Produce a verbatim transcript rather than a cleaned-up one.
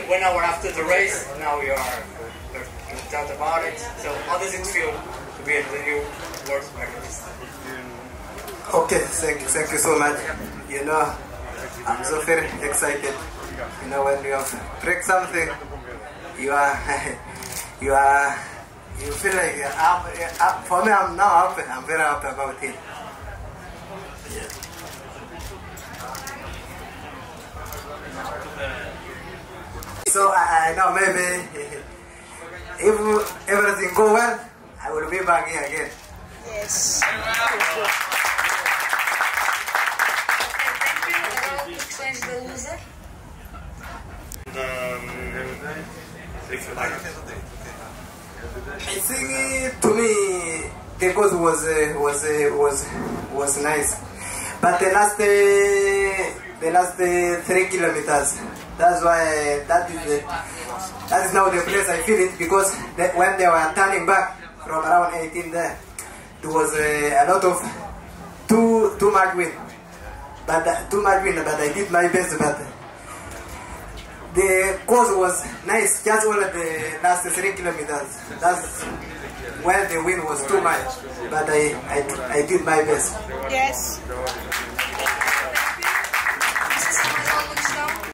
one hour after the race, now we are we've talked about it. So how does it feel to be in the new world records? Okay, thank you, thank you so much. You know, I'm so very excited. You know, when you have break something, you are, you are, you feel like you're up, you're up. For me, I'm now happy. I'm very happy about it. Yeah. So I, I know maybe if everything go well, I will be back here again. Yes. Which one is the loser? I think uh, to me the course was uh, was uh, was was nice, but the last uh, the last uh, three kilometers. That's why uh, that is uh, that is now the place I feel it, because the, when they were turning back from around eighteen there, there was uh, a lot of too too much wind, but uh, too much wind. But I did my best. But the course was nice, just all of the last three kilometers. That's where the wind was too much, but I, I, I did my best. Yes.